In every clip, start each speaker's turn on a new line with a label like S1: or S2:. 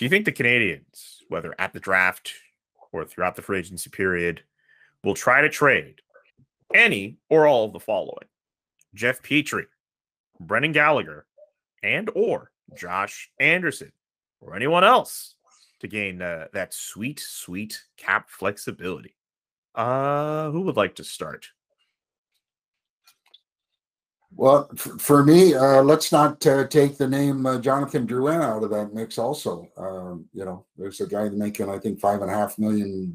S1: Do you think the Canadians, whether at the draft or throughout the free agency period, will try to trade any or all of the following: Jeff Petrie, Brendan Gallagher, and or Josh Anderson, or anyone else to gain that sweet, sweet cap flexibility? Who would like to start?
S2: Well, for me, let's not take the name Jonathan Drouin out of that mix also. There's a guy making, I think, $5.5 million.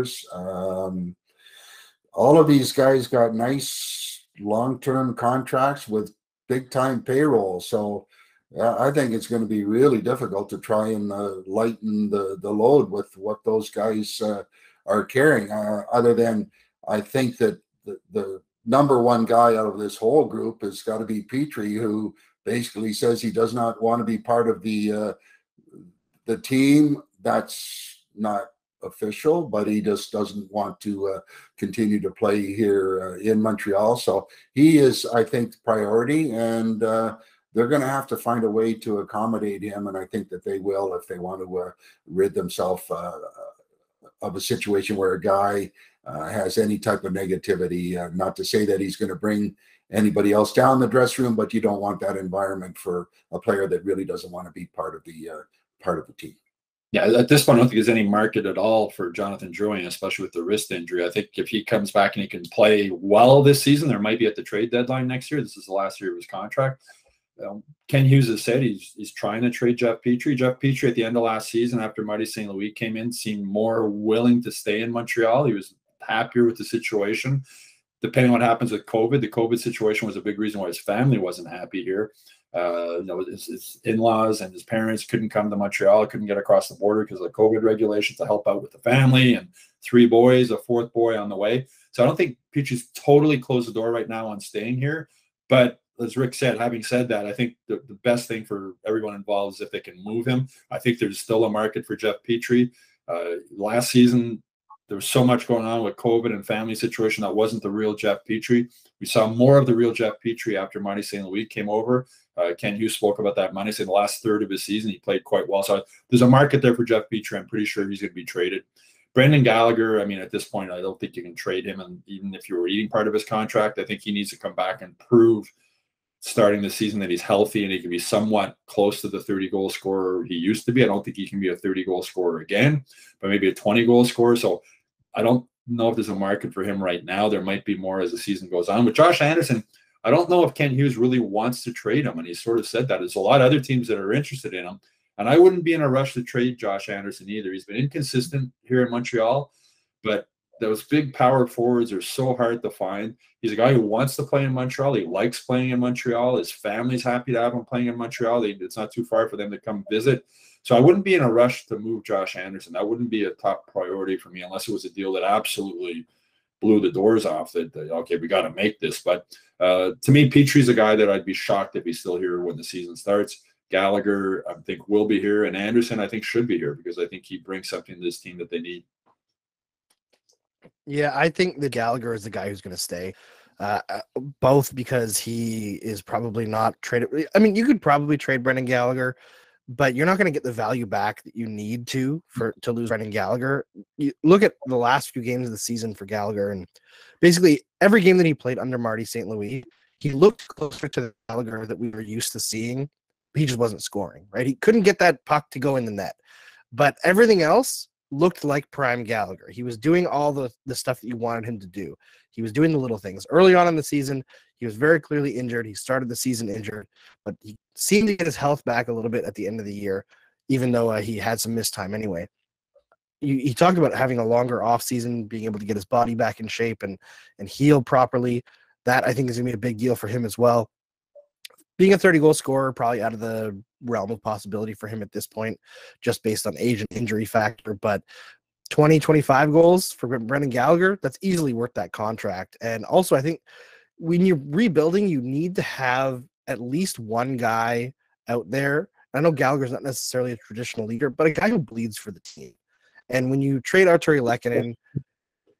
S2: All of these guys got nice long-term contracts with big-time payroll. So I think it's going to be really difficult to try and lighten the load with what those guys are carrying. Other than I think that the number one guy out of this whole group has got to be Petrie, who basically says he does not want to be part of the team. That's not official, but he just doesn't want to continue to play here in Montreal. So he is, I think, the priority, and they're going to have to find a way to accommodate him, and I think that they will if they want to rid themselves of a situation where a guy has any type of negativity. Not to say that he's going to bring anybody else down the dressing room, but you don't want that environment for a player that really doesn't want to be part of the team.
S3: Yeah, at this point, I don't think there's any market at all for Jonathan Drouin, especially with the wrist injury. I think if he comes back and he can play well this season, there might be at the trade deadline next year. This is the last year of his contract. Ken Hughes has said he's trying to trade Jeff Petrie. Jeff Petrie at the end of last season, after Marty St. Louis came in, seemed more willing to stay in Montreal. He was happier with the situation. Depending on what happens with COVID, the COVID situation was a big reason why his family wasn't happy here. His in-laws and his parents couldn't come to Montreal, couldn't get across the border because of the COVID regulations to help out with the family, and 3 boys, a 4th boy on the way. So I don't think Petrie's totally closed the door right now on staying here. But as Rick said, having said that, I think the best thing for everyone involved is if they can move him. I think there's still a market for Jeff Petrie. Last season, there was so much going on with COVID and family situation that wasn't the real Jeff Petrie. We saw more of the real Jeff Petrie after Marty St. Louis came over. Ken Hughes spoke about that Monday, saying the last third of his season, he played quite well. So there's a market there for Jeff Petrie. I'm pretty sure he's going to be traded. Brendan Gallagher, I mean, at this point, I don't think you can trade him. And even if you were eating part of his contract, I think he needs to come back and prove starting the season that he's healthy and he can be somewhat close to the 30-goal scorer he used to be. I don't think he can be a 30-goal scorer again, but maybe a 20-goal scorer. So I don't know if there's a market for him right now. There might be more as the season goes on. With Josh Anderson, I don't know if Ken Hughes really wants to trade him, and he sort of said that. There's a lot of other teams that are interested in him, and I wouldn't be in a rush to trade Josh Anderson either. He's been inconsistent here in Montreal, but those big power forwards are so hard to find. He's a guy who wants to play in Montreal. He likes playing in Montreal. His family's happy to have him playing in Montreal. It's not too far for them to come visit. So I wouldn't be in a rush to move Josh Anderson. That wouldn't be a top priority for me unless it was a deal that absolutely blew the doors off that okay, we got to make this. But to me, Petrie's a guy that I'd be shocked if he's still here when the season starts. Gallagher, I think, will be here. And Anderson, I think, should be here because I think he brings something to this team that they need.
S4: Yeah, I think that Gallagher is the guy who's going to stay, both because he is probably not traded. I mean, you could probably trade Brendan Gallagher, but you're not going to get the value back that you need to lose Brendan Gallagher. You look at the last few games of the season for Gallagher, and basically every game that he played under Marty St. Louis, he looked closer to the Gallagher that we were used to seeing. But he just wasn't scoring, right? He couldn't get that puck to go in the net, but everything else looked like prime Gallagher. He was doing all the stuff that you wanted him to do. He was doing the little things. Early on in the season, he was very clearly injured. He started the season injured, but he seemed to get his health back a little bit at the end of the year, even though he had some missed time anyway. He talked about having a longer offseason, being able to get his body back in shape and heal properly. That, I think, is going to be a big deal for him as well. Being a 30-goal scorer, probably out of the realm of possibility for him at this point, just based on age and injury factor. But 20, 25 goals for Brendan Gallagher, that's easily worth that contract. And also, I think when you're rebuilding, you need to have at least one guy out there. I know Gallagher's not necessarily a traditional leader, but a guy who bleeds for the team. And when you trade Artturi Lehkonen,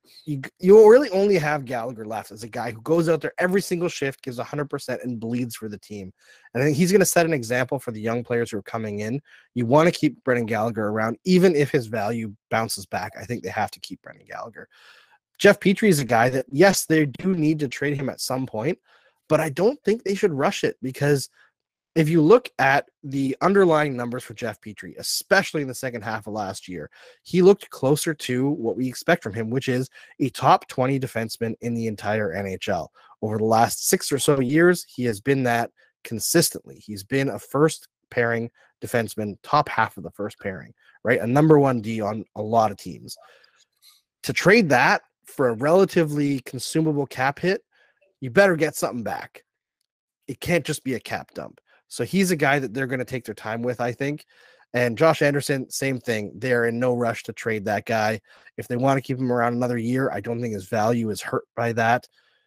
S4: you really only have Gallagher left as a guy who goes out there every single shift, gives 100% and bleeds for the team. And I think he's going to set an example for the young players who are coming in. You want to keep Brendan Gallagher around, even if his value bounces back. I think they have to keep Brendan Gallagher. Jeff Petrie is a guy that, yes, they do need to trade him at some point, but I don't think they should rush it, because if you look at the underlying numbers for Jeff Petrie, especially in the second half of last year, he looked closer to what we expect from him, which is a top 20 defenseman in the entire NHL. Over the last 6 or so years, he has been that consistently. He's been a first pairing defenseman, top half of the first pairing, right? A number 1 D on a lot of teams. To trade that for a relatively consumable cap hit, you better get something back. It can't just be a cap dump. So he's a guy that they're going to take their time with, I think. And Josh Anderson, same thing. They're in no rush to trade that guy. If they want to keep him around another year, I don't think his value is hurt by that.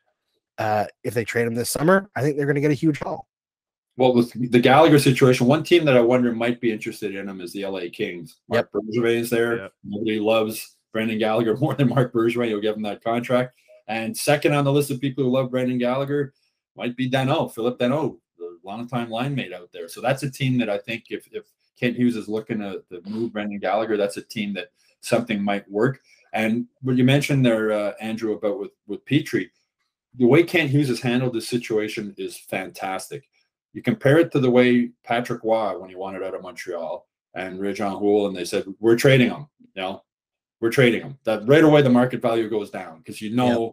S4: If they trade him this summer, I think they're going to get a huge haul.
S3: Well, with the Gallagher situation, one team that I wonder might be interested in him is the LA Kings. Mark Bergevin is there. Yep. Nobody loves Brendan Gallagher more than Mark Bergevin. You'll give him that contract. And second on the list of people who love Brendan Gallagher might be Philip Danault, the long-time line mate out there. So that's a team that I think if Kent Hughes is looking to move Brendan Gallagher, that's a team that something might work. And what you mentioned there, Andrew, about with Petrie, the way Kent Hughes has handled this situation is fantastic. You compare it to the way Patrick Roy, when he wanted out of Montreal, and Réjean Houle, and they said, we're trading him. We're trading him. That right away, the market value goes down because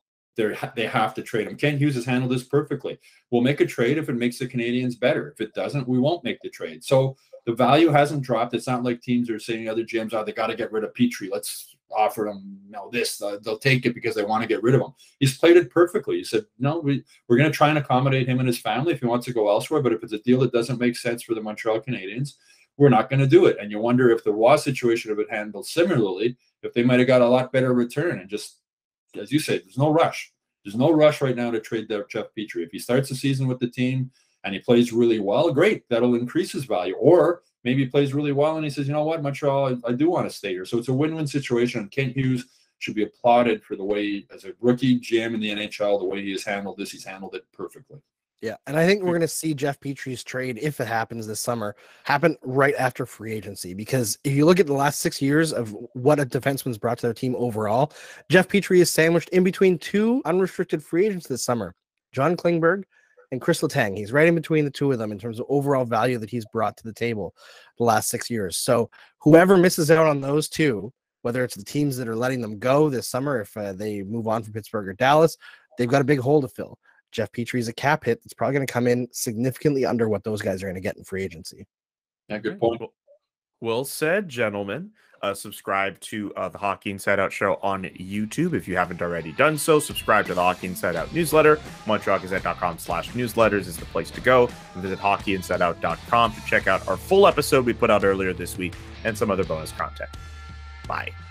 S3: they have to trade him. Kent Hughes has handled this perfectly. We'll make a trade if it makes the Canadiens better. If it doesn't, we won't make the trade. So the value hasn't dropped. It's not like teams are saying other GMs, they got to get rid of Petrie. Let's offer them this. They'll take it because they want to get rid of him. He's played it perfectly. He said, no, we're going to try and accommodate him and his family if he wants to go elsewhere. But if it's a deal that doesn't make sense for the Montreal Canadiens, we're not going to do it. And you wonder if the Roy situation had been handled similarly, if they might have got a lot better return. And just, as you said, there's no rush. There's no rush right now to trade Jeff Petrie. If he starts the season with the team and he plays really well, great. That'll increase his value. Or maybe he plays really well and he says, you know what, Montreal, I do want to stay here. So it's a win-win situation. Kent Hughes should be applauded for the way, as a rookie GM in the NHL, the way he has handled this. He's handled it perfectly.
S4: Yeah, and I think we're going to see Jeff Petrie's trade, if it happens this summer, happen right after free agency. Because if you look at the last 6 years of what a defenseman's brought to their team overall, Jeff Petrie is sandwiched in between 2 unrestricted free agents this summer, John Klingberg and Chris Letang. He's right in between the 2 of them in terms of overall value that he's brought to the table the last 6 years. So whoever misses out on those 2, whether it's the teams that are letting them go this summer, if they move on from Pittsburgh or Dallas, they've got a big hole to fill. Jeff Petrie is a cap hit that's probably going to come in significantly under what those guys are going to get in free agency.
S3: Yeah, good point.
S1: Well said, gentlemen. Subscribe to the Hockey Inside Out show on YouTube if you haven't already done so. Subscribe to the Hockey Inside Out newsletter. MontrealGazette.com/newsletters is the place to go. And visit hockeyinsideout.com to check out our full episode we put out earlier this week and some other bonus content. Bye.